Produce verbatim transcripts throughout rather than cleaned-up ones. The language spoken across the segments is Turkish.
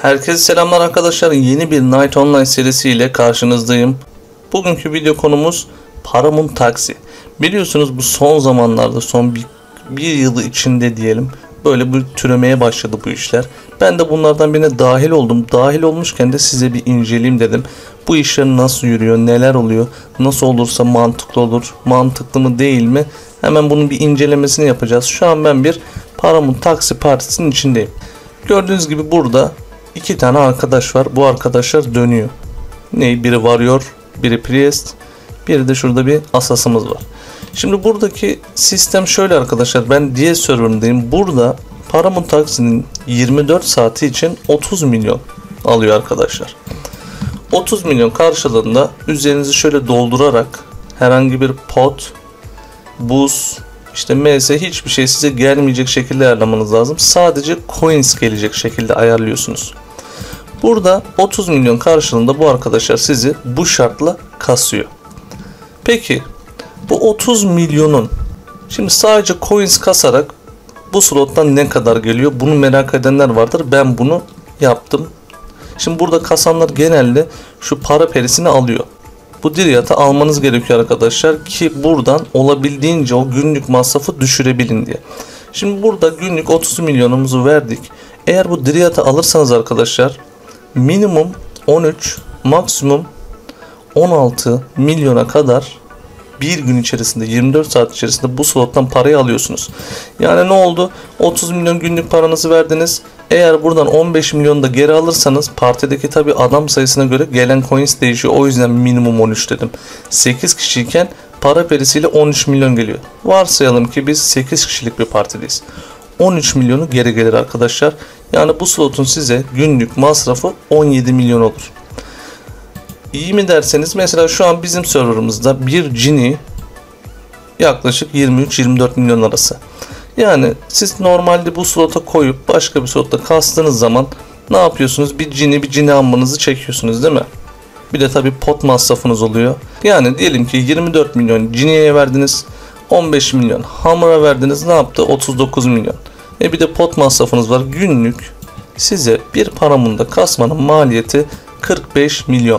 Herkese selamlar arkadaşlar. Yeni bir Night Online serisiyle karşınızdayım. Bugünkü video konumuz Paramount Taxi. Biliyorsunuz bu son zamanlarda, son bir, bir yılı içinde diyelim, böyle bir türemeye başladı bu işler. Ben de bunlardan birine dahil oldum. Dahil olmuşken de size bir inceleyeyim dedim. Bu işler nasıl yürüyor, neler oluyor, nasıl olursa mantıklı olur, mantıklı mı değil mi? Hemen bunun bir incelemesini yapacağız. Şu an ben bir Paramount Taxi partisinin içindeyim. Gördüğünüz gibi burada iki tane arkadaş var. Bu arkadaşlar dönüyor. Ne? Biri Warrior, biri Priest, biri de şurada bir asasımız var. Şimdi buradaki sistem şöyle arkadaşlar. Ben diye server'ındayım. Burada Paramount Taxi'nin yirmi dört saati için otuz milyon alıyor arkadaşlar. otuz milyon karşılığında üzerinizi şöyle doldurarak herhangi bir pot, buz, işte M S hiçbir şey size gelmeyecek şekilde ayarlamanız lazım. Sadece coins gelecek şekilde ayarlıyorsunuz. Burada otuz milyon karşılığında bu arkadaşlar sizi bu şartla kasıyor. Peki bu otuz milyonun şimdi sadece coins kasarak bu slottan ne kadar geliyor? Bunu merak edenler vardır. Ben bunu yaptım. Şimdi burada kasanlar genelde şu para perisini alıyor. Bu Dryad'ı almanız gerekiyor arkadaşlar ki buradan olabildiğince o günlük masrafı düşürebilin diye. Şimdi burada günlük otuz milyonumuzu verdik. Eğer bu Dryad'ı alırsanız arkadaşlar minimum on üç, maksimum on altı milyona kadar bir gün içerisinde, yirmi dört saat içerisinde bu slottan parayı alıyorsunuz. Yani ne oldu? otuz milyon günlük paranızı verdiniz. Eğer buradan on beş milyonu da geri alırsanız partideki tabi adam sayısına göre gelen coins değişiyor. O yüzden minimum on üç dedim. sekiz kişiyken para perisiyle on üç milyon geliyor. Varsayalım ki biz sekiz kişilik bir partideyiz. on üç milyonu geri gelir arkadaşlar. Yani bu slotun size günlük masrafı on yedi milyon olur. İyi mi derseniz mesela şu an bizim serverımızda bir Genie yaklaşık yirmi üç yirmi dört milyon arası. Yani siz normalde bu slota koyup başka bir slotta kastığınız zaman ne yapıyorsunuz? Bir Genie bir Genie ammanızı çekiyorsunuz değil mi? Bir de tabi pot masrafınız oluyor. Yani diyelim ki yirmi dört milyon Genie'ye verdiniz. on beş milyon Hammer'a verdiniz. Ne yaptı? otuz dokuz milyon. E bir de pot masrafınız var. Günlük size bir Paramount'da kasmanın maliyeti kırk beş milyon.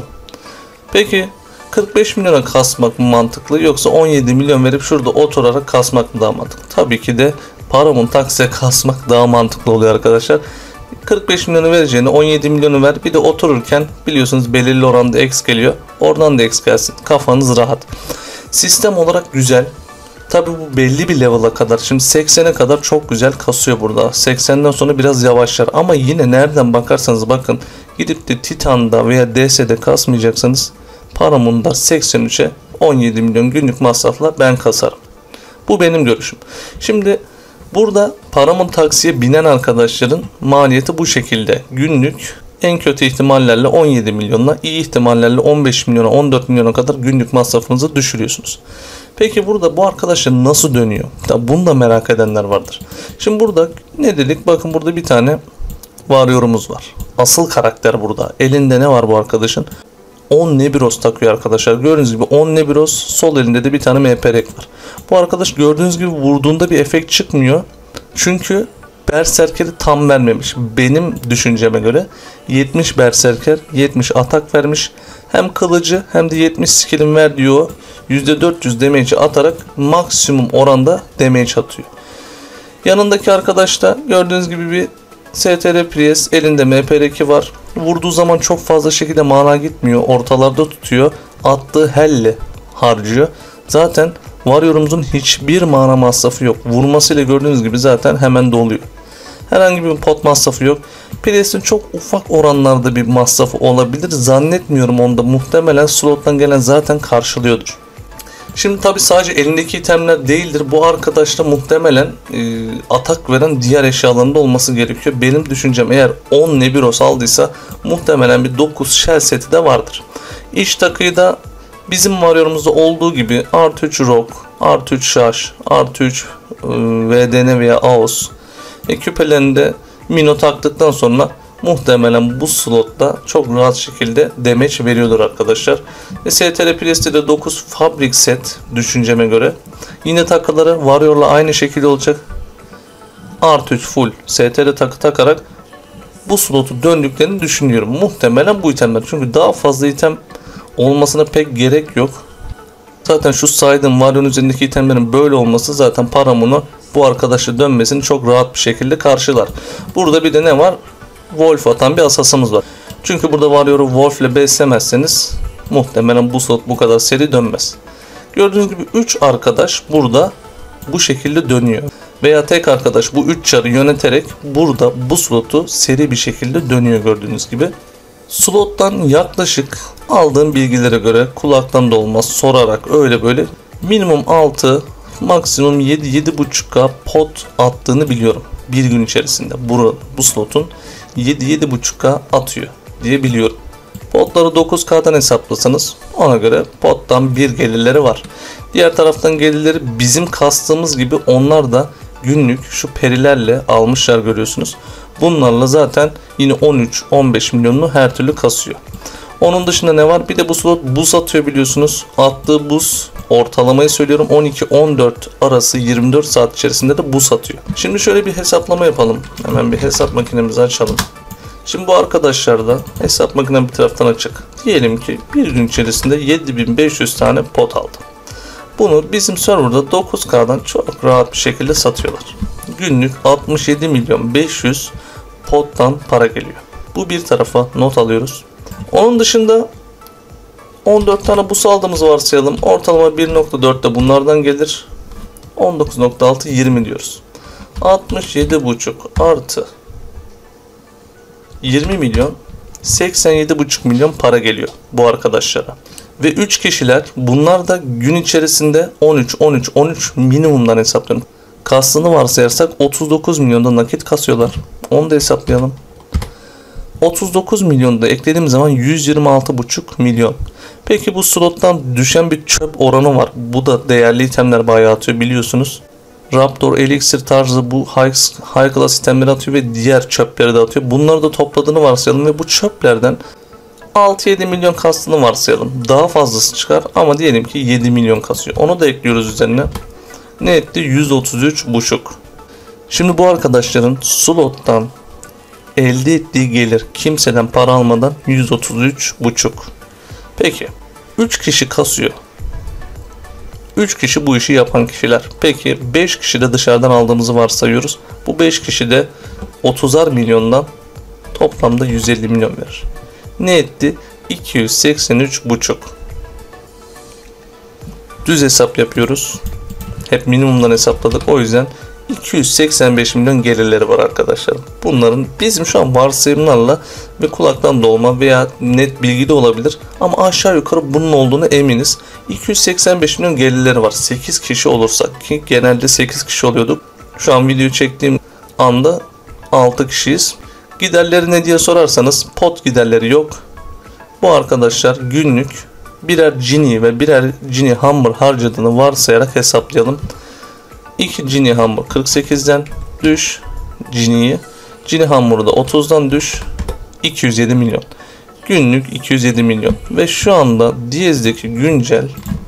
Peki kırk beş milyona kasmak mı mantıklı yoksa on yedi milyon verip şurada oturarak kasmak mı daha mantıklı? Tabii ki de Paramount Taxi'ye kasmak daha mantıklı oluyor arkadaşlar. kırk beş milyonu vereceğine on yedi milyonu ver, bir de otururken biliyorsunuz belirli oranda X geliyor. Oradan da X gelsin. Kafanız rahat. Sistem olarak güzel. Tabii bu belli bir level'a kadar. Şimdi seksene kadar çok güzel kasıyor burada. seksenden sonra biraz yavaşlar ama yine nereden bakarsanız bakın gidip de Titan'da veya D S'de kasmayacaksanız Paramount'da seksen üçe on yedi milyon günlük masrafla ben kasarım. Bu benim görüşüm. Şimdi burada Paramount Taxi'ye binen arkadaşların maliyeti bu şekilde. Günlük en kötü ihtimallerle on yedi milyonla, iyi ihtimallerle on beş milyona on dört milyona kadar günlük masrafınızı düşürüyorsunuz. Peki burada bu arkadaşlar nasıl dönüyor? Tabi bunu da merak edenler vardır. Şimdi burada ne dedik? Bakın burada bir tane Warrior'umuz var. Asıl karakter burada. Elinde ne var bu arkadaşın? on Nebiros takıyor arkadaşlar. Gördüğünüz gibi on Nebiros, sol elinde de bir tane M P R var. Bu arkadaş gördüğünüz gibi vurduğunda bir efekt çıkmıyor. Çünkü Berserker'i tam vermemiş. Benim düşünceme göre yetmiş Berserker, yetmiş atak vermiş. Hem kılıcı hem de yetmiş skill'in verdiği o yüzde dört yüz damage atarak maksimum oranda damage atıyor. Yanındaki arkadaş da gördüğünüz gibi bir S T R Priest, elinde M P R iki var. Vurduğu zaman çok fazla şekilde mana gitmiyor. Ortalarda tutuyor. Attığı helle harcıyor. Zaten Warrior'umuzun hiçbir mana masrafı yok. Vurmasıyla gördüğünüz gibi zaten hemen doluyor. Herhangi bir pot masrafı yok. Priest'in çok ufak oranlarda bir masrafı olabilir. Zannetmiyorum onda. Muhtemelen slottan gelen zaten karşılıyordur. Şimdi tabi sadece elindeki itemler değildir. Bu arkadaşta muhtemelen e, atak veren diğer eşyalarında olması gerekiyor. Benim düşüncem eğer on Nebiros aldıysa muhtemelen bir dokuz shell seti de vardır. İç takıyı da bizim Warrior'umuzda olduğu gibi artı üç Rock, artı üç Şaş, artı üç e, V D N veya A O S. E, küpelerinde Mino taktıktan sonra muhtemelen bu slotta çok rahat şekilde damage veriyordur arkadaşlar. Ve S T R Priest'te de dokuz Fabric set düşünceme göre. Yine takıları Warrior'la aynı şekilde olacak. Artı üç full S T R takı takarak bu slotu döndüklerini düşünüyorum. Muhtemelen bu itemler. Çünkü daha fazla item olmasına pek gerek yok. Zaten şu saydığım Varyo'nun üzerindeki itemlerin böyle olması zaten Paramoun'u bu arkadaşla dönmesini çok rahat bir şekilde karşılar. Burada bir de ne var? Wolf atan bir asasımız var. Çünkü burada Warrior'u Wolf ile beslemezseniz muhtemelen bu slot bu kadar seri dönmez. Gördüğünüz gibi üç arkadaş burada bu şekilde dönüyor. Veya tek arkadaş bu üç çarı yöneterek burada bu slotu seri bir şekilde dönüyor gördüğünüz gibi. Slottan yaklaşık aldığım bilgilere göre kulaktan da olmaz sorarak öyle böyle minimum altı maksimum yedi yedi buçuk K pot attığını biliyorum. Bir gün içerisinde bu, bu slotun yedi yedi buçuk K atıyor diye biliyorum. Potları dokuz K'dan hesaplasanız ona göre pottan bir gelirleri var. Diğer taraftan gelirleri bizim kastığımız gibi onlar da günlük şu perilerle almışlar görüyorsunuz. Bunlarla zaten yine on üç on beş milyonunu her türlü kasıyor. Onun dışında ne var? Bir de bu slot buz atıyor biliyorsunuz. Attığı buz ortalamayı söylüyorum on iki on dört arası yirmi dört saat içerisinde de buz atıyor. Şimdi şöyle bir hesaplama yapalım. Hemen bir hesap makinemizi açalım. Şimdi bu arkadaşlar da hesap makinem bir taraftan açık. Diyelim ki bir gün içerisinde yedi bin beş yüz tane pot aldı. Bunu bizim serverda dokuz K'dan çok rahat bir şekilde satıyorlar. Günlük altmış yedi milyon beş yüz pottan para geliyor. Bu bir tarafa not alıyoruz. Onun dışında on dört tane bus aldığımızı varsayalım. Ortalama bir nokta dört de bunlardan gelir. on dokuz nokta altı yirmi diyoruz. altmış yedi buçuk artı yirmi milyon seksen yedi buçuk milyon para geliyor bu arkadaşlara. Ve üç kişiler bunlar da gün içerisinde on üç on üç on üç minimumdan hesaplıyorum. Kastını varsayarsak otuz dokuz milyonda nakit kasıyorlar. Onu da hesaplayalım. otuz dokuz milyonu da eklediğim zaman yüz yirmi altı buçuk milyon. Peki bu slottan düşen bir çöp oranı var. Bu da değerli itemler bayağı atıyor biliyorsunuz. Raptor, Elixir tarzı bu high, high class itemleri atıyor ve diğer çöpleri de atıyor. Bunları da topladığını varsayalım ve bu çöplerden altı yedi milyon kastını varsayalım. Daha fazlası çıkar ama diyelim ki yedi milyon kasıyor. Onu da ekliyoruz üzerine. Ne etti? yüz otuz üç buçuk. Şimdi bu arkadaşların slottan elde ettiği gelir kimseden para almadan yüz otuz üç buçuk. Peki üç kişi kasıyor. üç kişi bu işi yapan kişiler. Peki beş kişi de dışarıdan aldığımızı varsayıyoruz. Bu beş kişi de otuzar milyondan toplamda yüz elli milyon verir. Ne etti? iki yüz seksen üç buçuk. Düz hesap yapıyoruz. Hep minimumdan hesapladık. O yüzden iki yüz seksen beş milyon gelirleri var arkadaşlar. Bunların bizim şu an varsayımlarla ve kulaktan dolma veya net bilgi de olabilir. Ama aşağı yukarı bunun olduğunu eminiz. iki yüz seksen beş milyon gelirleri var. sekiz kişi olursak ki genelde sekiz kişi oluyorduk. Şu an video çektiğim anda altı kişiyiz. Giderleri ne diye sorarsanız pot giderleri yok. Bu arkadaşlar günlük birer Genie ve birer Genie Hammer harcadığını varsayarak hesaplayalım. iki Genie Hammer kırk sekizden düş Genie'yi. Genie Hammer'ı da otuzdan düş iki yüz yedi milyon. Günlük iki yüz yedi milyon. Ve şu anda Diyez'deki güncel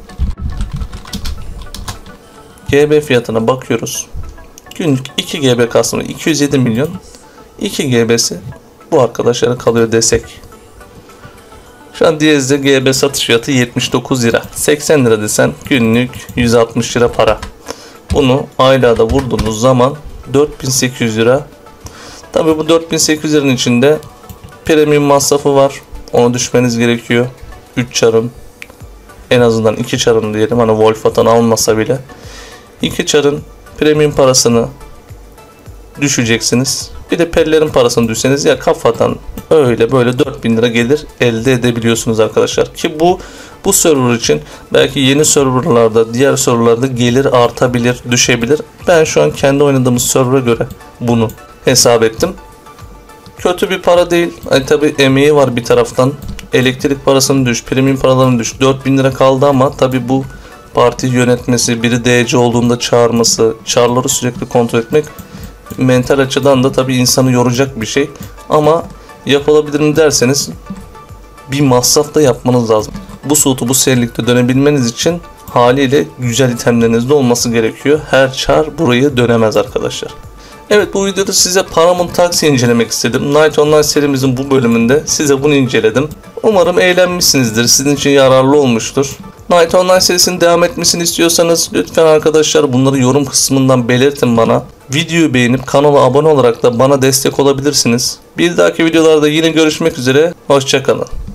G B fiyatına bakıyoruz. Günlük iki G B kastımı iki yüz yedi milyon. iki G B'si bu arkadaşlara kalıyor desek. Şu an Diyez'de G B satış fiyatı yetmiş dokuz lira. seksen lira desen günlük yüz altmış lira para. Bunu aylığa da vurduğunuz zaman dört bin sekiz yüz lira. Tabi bu dört bin sekiz yüz liranın içinde premium masrafı var. Onu düşmeniz gerekiyor. üç çarın en azından iki çarın diyelim. Hani Wolf atan almasa bile. iki çarın premium parasını düşeceksiniz. Bir de perilerin parasını düşseniz ya kafadan öyle böyle dört bin lira gelir elde edebiliyorsunuz arkadaşlar. Ki bu bu server için belki yeni serverlarda diğer serverlarda gelir artabilir düşebilir. Ben şu an kendi oynadığımız server'a göre bunu hesap ettim. Kötü bir para değil. Yani tabi emeği var bir taraftan. Elektrik parasını düş, premium paralarını düş. dört bin lira kaldı ama tabi bu parti yönetmesi, biri D C olduğunda çağırması, çarları sürekli kontrol etmek mental açıdan da tabi insanı yoracak bir şey. Ama yapılabilir mi derseniz bir masraf da yapmanız lazım. Bu slot'u bu serilikte dönebilmeniz için haliyle güzel itemlerinizde olması gerekiyor. Her çar burayı dönemez arkadaşlar. Evet, bu videoda size Paramount Taxi incelemek istedim. Night Online serimizin bu bölümünde size bunu inceledim. Umarım eğlenmişsinizdir. Sizin için yararlı olmuştur. Night Online serisinin devam etmesini istiyorsanız lütfen arkadaşlar bunları yorum kısmından belirtin bana. Videoyu beğenip kanala abone olarak da bana destek olabilirsiniz. Bir dahaki videolarda yine görüşmek üzere. Hoşça kalın.